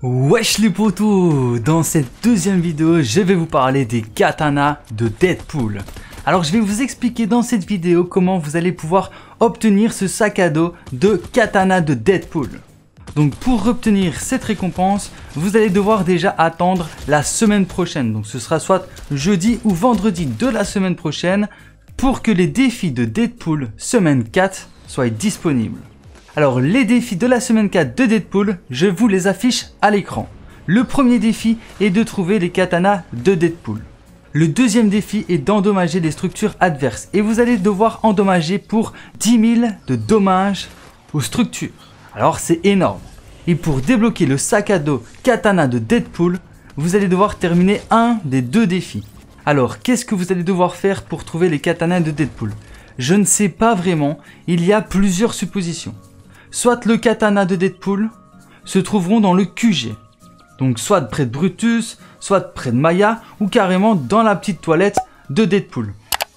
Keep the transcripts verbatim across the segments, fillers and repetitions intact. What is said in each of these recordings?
Wesh les potos, dans cette deuxième vidéo, je vais vous parler des katanas de Deadpool. Alors je vais vous expliquer dans cette vidéo comment vous allez pouvoir obtenir ce sac à dos de katana de Deadpool. Donc pour obtenir cette récompense, vous allez devoir déjà attendre la semaine prochaine. Donc ce sera soit jeudi ou vendredi de la semaine prochaine pour que les défis de Deadpool semaine quatre soient disponibles. Alors les défis de la semaine quatre de Deadpool, je vous les affiche à l'écran. Le premier défi est de trouver les katanas de Deadpool. Le deuxième défi est d'endommager les structures adverses et vous allez devoir endommager pour dix mille de dommages aux structures. Alors c'est énorme. Et pour débloquer le sac à dos katana de Deadpool, vous allez devoir terminer un des deux défis. Alors qu'est-ce que vous allez devoir faire pour trouver les katanas de Deadpool? Je ne sais pas vraiment, il y a plusieurs suppositions. Soit le katana de Deadpool se trouveront dans le Q G, donc soit près de Brutus, soit près de Maya, ou carrément dans la petite toilette de Deadpool.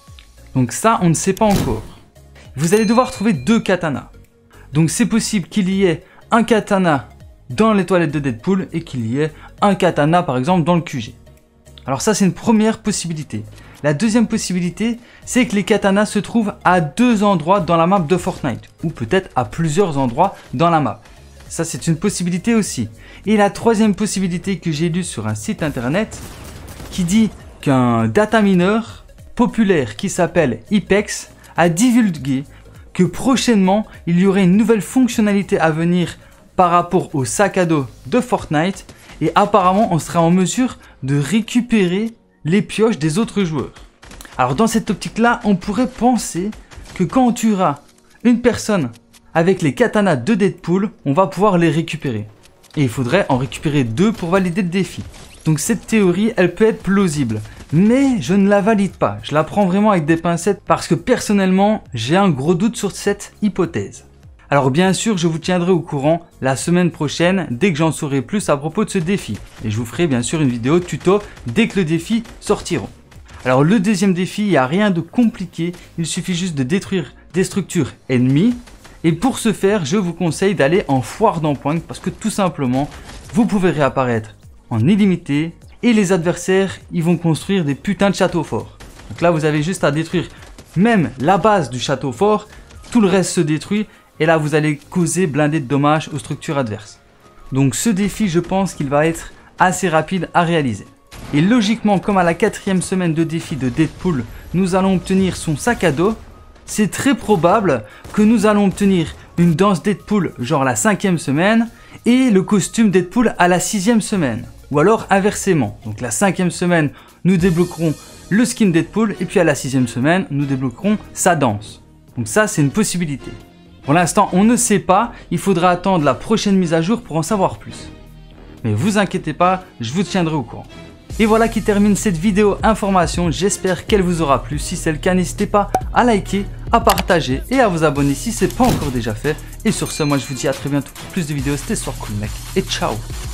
Donc ça, on ne sait pas encore. Vous allez devoir trouver deux katanas. Donc c'est possible qu'il y ait un katana dans les toilettes de Deadpool et qu'il y ait un katana par exemple dans le Q G. Alors ça c'est une première possibilité. La deuxième possibilité, c'est que les katanas se trouvent à deux endroits dans la map de Fortnite, ou peut-être à plusieurs endroits dans la map. Ça c'est une possibilité aussi. Et la troisième possibilité que j'ai lue sur un site internet, qui dit qu'un data miner populaire qui s'appelle Ipex a divulgué que prochainement il y aurait une nouvelle fonctionnalité à venir par rapport au sac à dos de Fortnite, et apparemment on sera en mesure de récupérer les pioches des autres joueurs. Alors dans cette optique là, on pourrait penser que quand on tuera une personne avec les katanas de Deadpool, on va pouvoir les récupérer. Et il faudrait en récupérer deux pour valider le défi. Donc cette théorie, elle peut être plausible. Mais je ne la valide pas. Je la prends vraiment avec des pincettes parce que personnellement, j'ai un gros doute sur cette hypothèse. Alors bien sûr, je vous tiendrai au courant la semaine prochaine dès que j'en saurai plus à propos de ce défi. Et je vous ferai bien sûr une vidéo tuto dès que le défi sortira. Alors le deuxième défi, il n'y a rien de compliqué. Il suffit juste de détruire des structures ennemies. Et pour ce faire, je vous conseille d'aller en foire d'empoigne parce que tout simplement, vous pouvez réapparaître en illimité. Et les adversaires, ils vont construire des putains de châteaux forts. Donc là, vous avez juste à détruire même la base du château fort. Tout le reste se détruit. Et là, vous allez causer blindé de dommages aux structures adverses. Donc ce défi, je pense qu'il va être assez rapide à réaliser. Et logiquement, comme à la quatrième semaine de défi de Deadpool, nous allons obtenir son sac à dos, c'est très probable que nous allons obtenir une danse Deadpool, genre la cinquième semaine, et le costume Deadpool à la sixième semaine. Ou alors inversement. Donc la cinquième semaine, nous débloquerons le skin Deadpool, et puis à la sixième semaine, nous débloquerons sa danse. Donc ça, c'est une possibilité. Pour l'instant, on ne sait pas, il faudra attendre la prochaine mise à jour pour en savoir plus. Mais vous inquiétez pas, je vous tiendrai au courant. Et voilà qui termine cette vidéo information, j'espère qu'elle vous aura plu. Si c'est le cas, n'hésitez pas à liker, à partager et à vous abonner si ce n'est pas encore déjà fait. Et sur ce, moi je vous dis à très bientôt pour plus de vidéos, c'était Soir Cool mec, et ciao.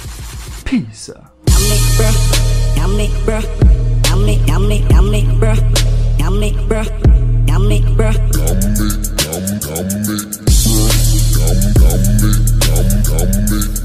Peace. Come, come, come, come, come, come, come, come,